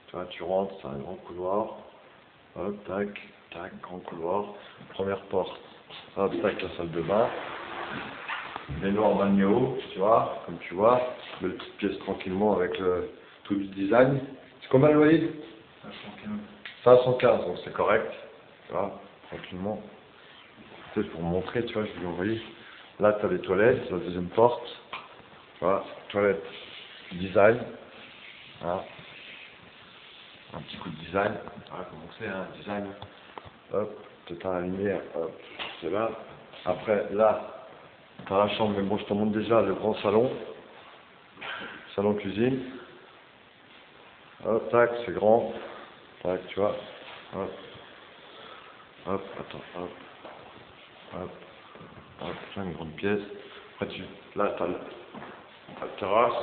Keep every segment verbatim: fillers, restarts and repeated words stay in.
Tu vois, tu rentres, c'est un grand couloir. Hop, tac, tac, grand couloir. Première porte. Hop, tac, la salle de bain. Baignoire balnéo, tu vois, comme tu vois. Belle petite pièce tranquillement avec le tout le design. C'est combien le loyer? cinq cent quinze, donc c'est correct. Tu vois, tranquillement. C'est pour montrer, tu vois, je vais lui envoyer. Là, tu as les toilettes, la deuxième porte. Voilà, toilette design. Voilà. Un petit coup de design. Voilà comment c'est, hein, design. Hop, tu as la lumière, hop, c'est là. Après, là, tu as la chambre, mais bon, je te montre déjà le grand salon. Salon cuisine. Hop, tac, c'est grand. Tac, tu vois. Hop. Hop, attends, hop. Hop. Hop, c'est une grande pièce. Après, tu, là, tu as la terrasse.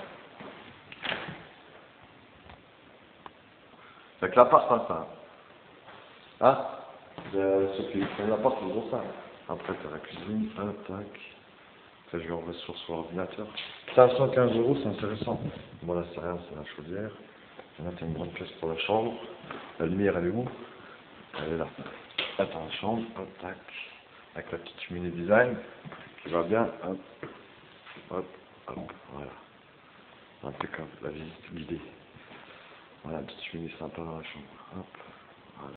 C'est que l'appart, hein, ça. Hein? Euh, Sauf qu'il faut l'appart, c'est gros ça. Après, t'as la cuisine, hop, tac. Ça, je vais envoyer sur son ordinateur. cinq cent quinze euros, c'est intéressant. Bon, là, c'est rien, c'est la chaudière. Là, t'as une grande pièce pour la chambre. La lumière, elle est où? Elle est là. Là, t'as la chambre, hop, tac. Avec la petite cheminée design, qui va bien, hop, hop, hop, voilà. Impeccable, la visite guidée. Voilà, petite cheminée sympa dans la chambre, hop.